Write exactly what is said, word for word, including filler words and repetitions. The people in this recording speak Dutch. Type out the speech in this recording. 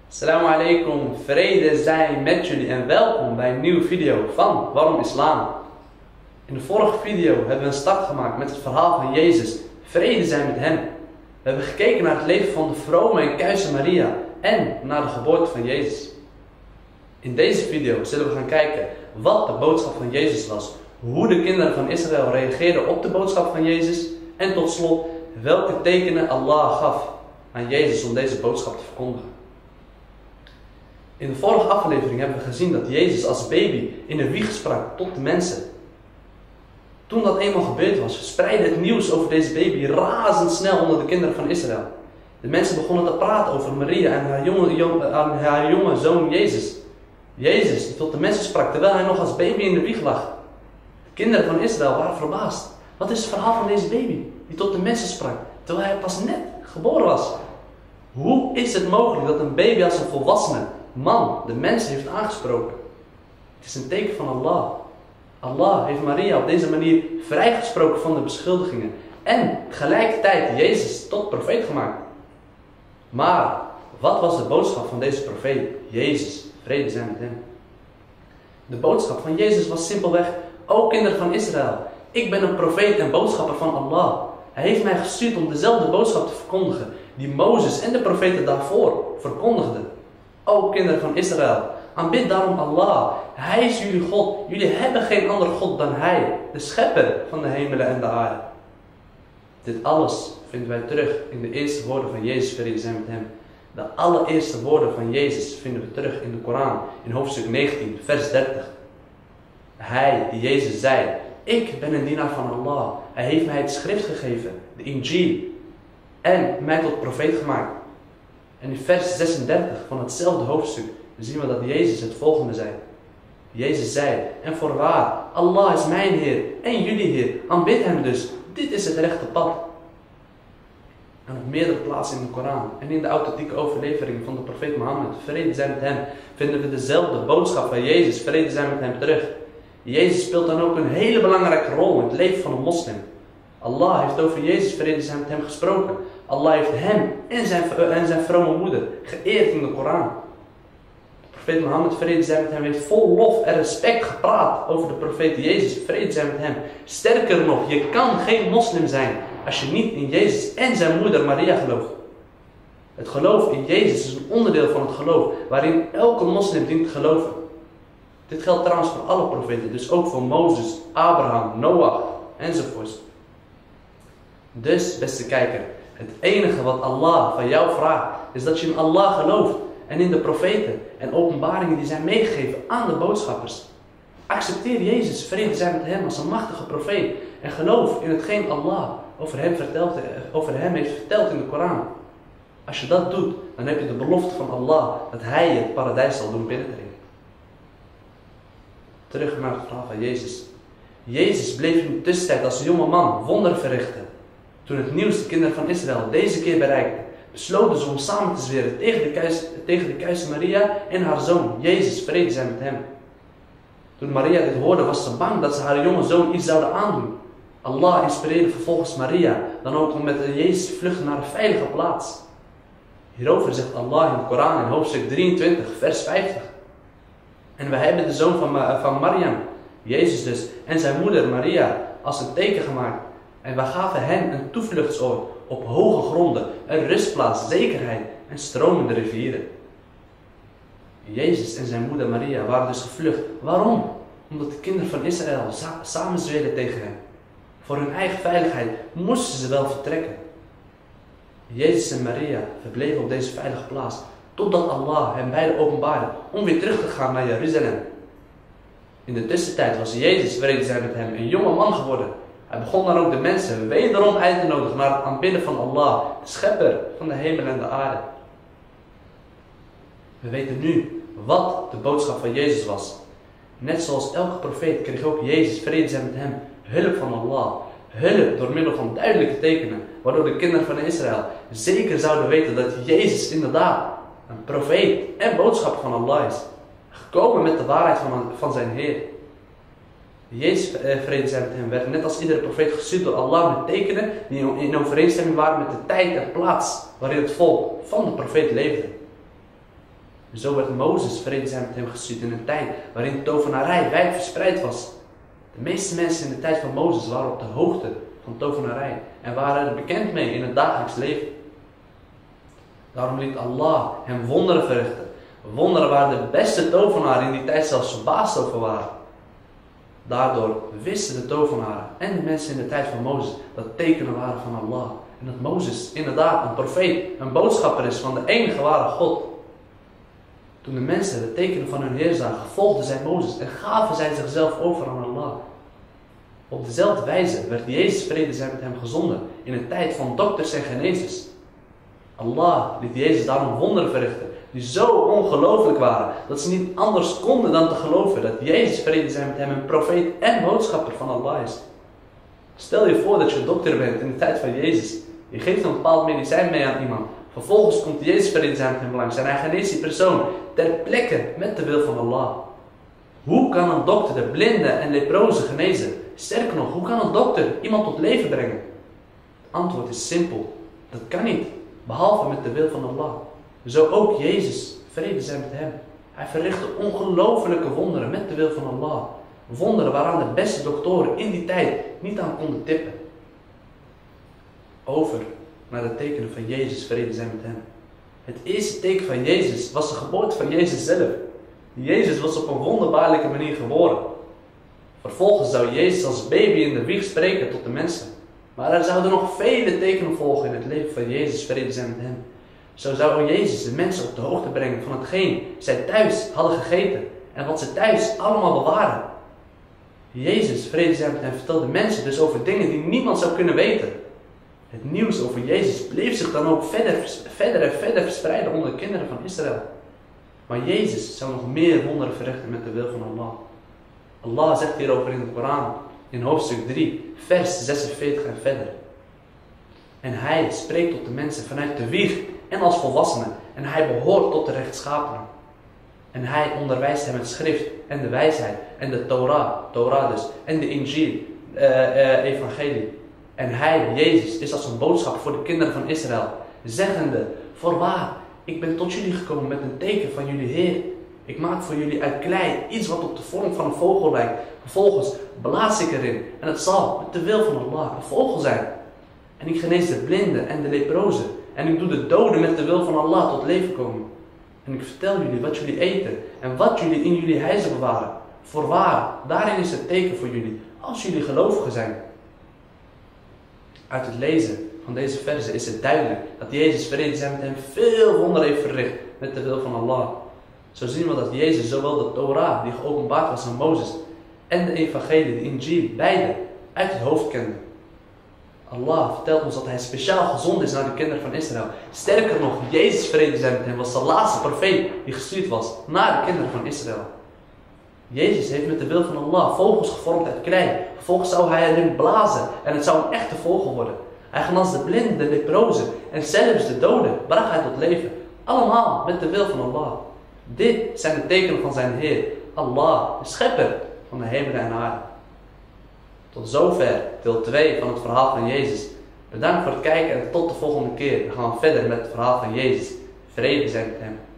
Assalamu alaikum, vrede zij met jullie en welkom bij een nieuwe video van Waarom Islam. In de vorige video hebben we een start gemaakt met het verhaal van Jezus, vrede zij met hem. We hebben gekeken naar het leven van de vrome en kuise Maria en naar de geboorte van Jezus. In deze video zullen we gaan kijken wat de boodschap van Jezus was, hoe de kinderen van Israël reageerden op de boodschap van Jezus en tot slot welke tekenen Allah gaf aan Jezus om deze boodschap te verkondigen. In de vorige aflevering hebben we gezien dat Jezus als baby in de wieg sprak tot de mensen. Toen dat eenmaal gebeurd was, verspreidde het nieuws over deze baby razendsnel onder de kinderen van Israël. De mensen begonnen te praten over Maria en haar jonge, jong, haar jonge zoon Jezus. Jezus die tot de mensen sprak terwijl hij nog als baby in de wieg lag. De kinderen van Israël waren verbaasd. Wat is het verhaal van deze baby die tot de mensen sprak terwijl hij pas net geboren was? Hoe is het mogelijk dat een baby als een volwassene man de mensen heeft aangesproken? Het is een teken van Allah. Allah heeft Maria op deze manier vrijgesproken van de beschuldigingen en tegelijkertijd Jezus tot profeet gemaakt. Maar wat was de boodschap van deze profeet, Jezus, vrede zij met hem? De boodschap van Jezus was simpelweg: O kinderen van Israël, ik ben een profeet en boodschapper van Allah. Hij heeft mij gestuurd om dezelfde boodschap te verkondigen die Mozes en de profeten daarvoor verkondigden. O kinderen van Israël, aanbid daarom Allah. Hij is jullie God. Jullie hebben geen andere God dan Hij, de schepper van de hemelen en de aarde. Dit alles vinden wij terug in de eerste woorden van Jezus, vrede zij met hem. De allereerste woorden van Jezus vinden we terug in de Koran, in hoofdstuk negentien, vers dertig. Hij, die Jezus, zei: Ik ben een dienaar van Allah. Hij heeft mij het schrift gegeven, de Injil, en mij tot profeet gemaakt. En in vers zesendertig van hetzelfde hoofdstuk zien we dat Jezus het volgende zei. Jezus zei: En voorwaar, Allah is mijn Heer en jullie Heer. Aanbid hem dus. Dit is het rechte pad. En op meerdere plaatsen in de Koran en in de authentieke overleveringen van de profeet Mohammed, vrede zij met hem, vinden we dezelfde boodschap van Jezus, vrede zij met hem, terug. Jezus speelt dan ook een hele belangrijke rol in het leven van een moslim. Allah heeft over Jezus, vrede zij met hem, gesproken. Allah heeft hem en zijn, en zijn vrome moeder geëerd in de Koran. De profeet Mohammed, vrede zij met hem, heeft vol lof en respect gepraat over de profeet Jezus, vrede zij met hem. Sterker nog, je kan geen moslim zijn als je niet in Jezus en zijn moeder Maria gelooft. Het geloof in Jezus is een onderdeel van het geloof waarin elke moslim dient te geloven. Dit geldt trouwens voor alle profeten, dus ook voor Mozes, Abraham, Noach enzovoorts. Dus, beste kijker, het enige wat Allah van jou vraagt is dat je in Allah gelooft en in de profeten en openbaringen die zijn meegegeven aan de boodschappers. Accepteer Jezus, vrede zij met hem, als een machtige profeet en geloof in hetgeen Allah over hem, vertelt, over hem heeft verteld in de Koran. Als je dat doet, dan heb je de belofte van Allah dat hij je het paradijs zal doen binnendringen. Terug naar het verhaal van Jezus. Jezus bleef in de tussentijd als jonge man wonderen verrichten. Toen het nieuws de kinderen van Israël deze keer bereikte, besloten ze om samen te zweren tegen de, kuis, tegen de kuise Maria en haar zoon, Jezus, vrede zij met hem. Toen Maria dit hoorde, was ze bang dat ze haar jonge zoon iets zouden aandoen. Allah inspireerde vervolgens Maria dan ook om met Jezus te vluchten naar een veilige plaats. Hierover zegt Allah in de Koran in hoofdstuk drieëntwintig, vers vijftig. En wij hebben de zoon van, van Mariam, Jezus dus, en zijn moeder Maria als een teken gemaakt. En wij gaven hen een toevluchtsoord op hoge gronden, een rustplaats, zekerheid en stromende rivieren. Jezus en zijn moeder Maria waren dus gevlucht. Waarom? Omdat de kinderen van Israël sa samen zweren tegen hen. Voor hun eigen veiligheid moesten ze wel vertrekken. Jezus en Maria verbleven op deze veilige plaats, totdat Allah hen beiden openbaarde om weer terug te gaan naar Jeruzalem. In de tussentijd was Jezus, vrede zij met hem, een jonge man geworden. Hij begon dan ook de mensen wederom uit te nodigen naar het aanbidden van Allah, de schepper van de hemel en de aarde. We weten nu wat de boodschap van Jezus was. Net zoals elke profeet kreeg ook Jezus, vrede zij met hem, hulp van Allah. Hulp door middel van duidelijke tekenen, waardoor de kinderen van Israël zeker zouden weten dat Jezus inderdaad een profeet en boodschapper van Allah is. Gekomen met de waarheid van, van zijn Heer. Jezus, vrede zij met hem, werd net als iedere profeet gestuurd door Allah met tekenen die in overeenstemming waren met de tijd en plaats waarin het volk van de profeet leefde. En zo werd Mozes, vrede zij met hem, gestuurd in een tijd waarin de tovenarij wijd verspreid was. De meeste mensen in de tijd van Mozes waren op de hoogte van tovenarij en waren er bekend mee in het dagelijks leven. Daarom liet Allah hem wonderen verrichten. Wonderen waar de beste tovenaren in die tijd zelfs verbaasd over waren. Daardoor wisten de tovenaren en de mensen in de tijd van Mozes dat tekenen waren van Allah. En dat Mozes inderdaad een profeet, een boodschapper is van de enige ware God. Toen de mensen de tekenen van hun Heer zagen, volgden zij Mozes en gaven zij zichzelf over aan Allah. Op dezelfde wijze werd Jezus, vrede zij met hem, gezonden in een tijd van dokters en genezers. Allah liet Jezus daarom wonderen verrichten die zo ongelooflijk waren dat ze niet anders konden dan te geloven dat Jezus, vrede zij met hem, een profeet en boodschapper van Allah is. Stel je voor dat je dokter bent in de tijd van Jezus. Je geeft een bepaald medicijn mee aan iemand. Vervolgens komt Jezus, vrede zij met hem, langs en hij geneest die persoon ter plekke met de wil van Allah. Hoe kan een dokter de blinden en leprozen genezen? Sterker nog, hoe kan een dokter iemand tot leven brengen? Het antwoord is simpel. Dat kan niet, behalve met de wil van Allah. Zo ook Jezus, vrede zij met hem. Hij verrichtte ongelofelijke wonderen met de wil van Allah. Wonderen waaraan de beste doktoren in die tijd niet aan konden tippen. Over naar de tekenen van Jezus, vrede zij met hem. Het eerste teken van Jezus was de geboorte van Jezus zelf. Jezus was op een wonderbaarlijke manier geboren. Vervolgens zou Jezus als baby in de wieg spreken tot de mensen. Maar er zouden nog vele tekenen volgen in het leven van Jezus, vrede zij met hem. Zo zou Jezus de mensen op de hoogte brengen van hetgeen zij thuis hadden gegeten en wat ze thuis allemaal bewaren. Jezus, vrede zij met hem, vertelde mensen dus over dingen die niemand zou kunnen weten. Het nieuws over Jezus bleef zich dan ook verder, verder en verder verspreiden onder de kinderen van Israël. Maar Jezus zou nog meer wonderen verrichten met de wil van Allah. Allah zegt hierover in de Koran, in hoofdstuk drie, vers zesenveertig en verder. En hij spreekt tot de mensen vanuit de wieg en als volwassene. En hij behoort tot de rechtschapenen. En hij onderwijst hem het schrift en de wijsheid en de Torah, Torah dus, en de Injil, uh, uh, evangelie. En hij, Jezus, is als een boodschap voor de kinderen van Israël, zeggende, voorwaar, ik ben tot jullie gekomen met een teken van jullie Heer. Ik maak voor jullie uit klei iets wat op de vorm van een vogel lijkt. Vervolgens blaas ik erin en het zal met de wil van Allah een vogel zijn. En ik genees de blinden en de leprozen. En ik doe de doden met de wil van Allah tot leven komen. En ik vertel jullie wat jullie eten en wat jullie in jullie huizen bewaren. Voorwaar, daarin is het teken voor jullie, als jullie gelovigen zijn. Uit het lezen van deze verzen is het duidelijk dat Jezus, vrede zij met hem, veel wonderen heeft verricht met de wil van Allah. Zo zien we dat Jezus zowel de Torah, die geopenbaard was aan Mozes, en de evangelie, de Injil, beide uit het hoofd kende. Allah vertelt ons dat hij speciaal gezonden is naar de kinderen van Israël. Sterker nog, Jezus, vrede zij met hem, was de laatste profeet die gestuurd was naar de kinderen van Israël. Jezus heeft met de wil van Allah vogels gevormd uit klei. Vervolgens zou hij erin blazen en het zou een echte vogel worden. Hij genas de blinden, de leprozen en zelfs de doden bracht hij tot leven. Allemaal met de wil van Allah. Dit zijn de tekenen van zijn Heer, Allah, de schepper van de hemel en aarde. Tot zover deel twee van het verhaal van Jezus. Bedankt voor het kijken en tot de volgende keer. We gaan verder met het verhaal van Jezus. Vrede zij met hem.